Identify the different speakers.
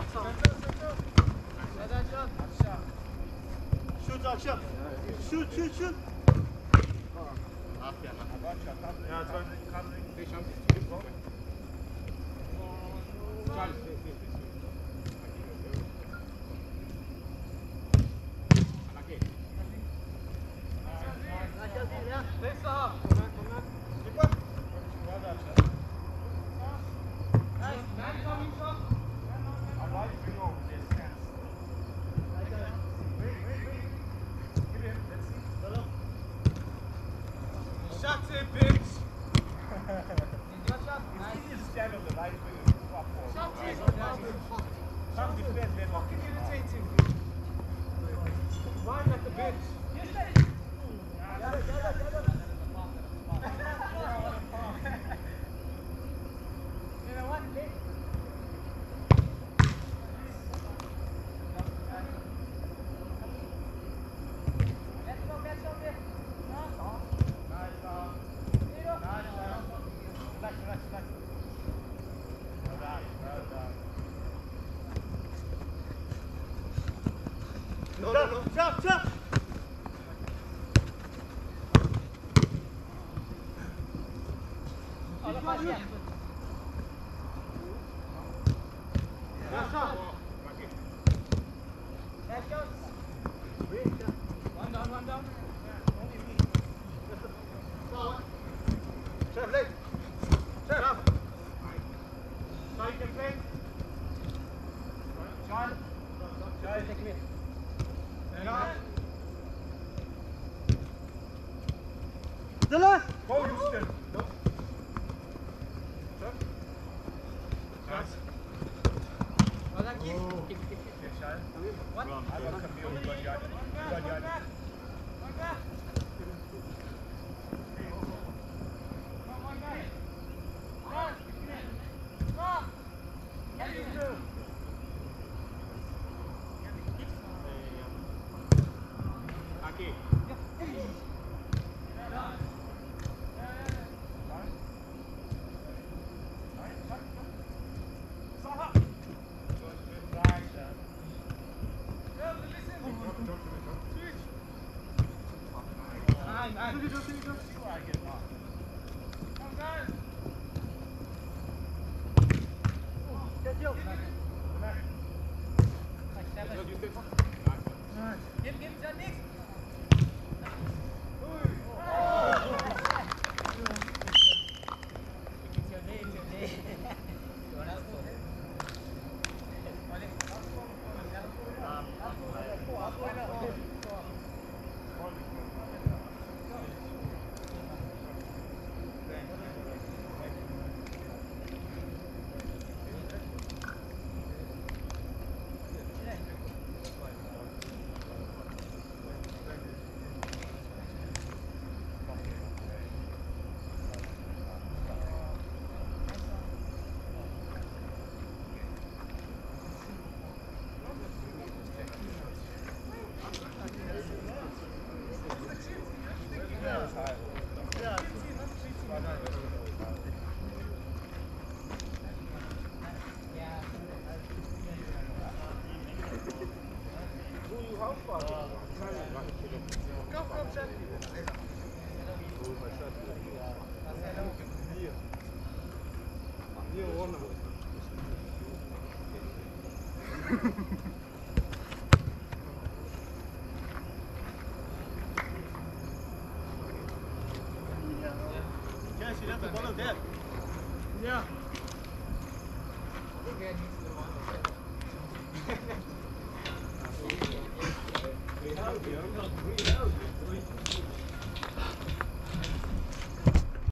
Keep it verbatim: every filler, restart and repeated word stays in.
Speaker 1: Shoot, akşam. Shoot, shoot, shoot. Aferin. Ja, het was een No, no, no. Jump, jump. One down, one down. Chef, late. Chef. So you can play. John. John, take me. Dela! Go, Houston! No. Sure? Nice. Oh, that keep. Oh. Keep, keep, keep. Yeah, Shine. What? Well, I want to come here. You got yard. You got yard. One back. One back. Run! Run! What do you do? Aquí. Give, give, John, next. Yes, you have to follow that. Yeah. We have you. We have you.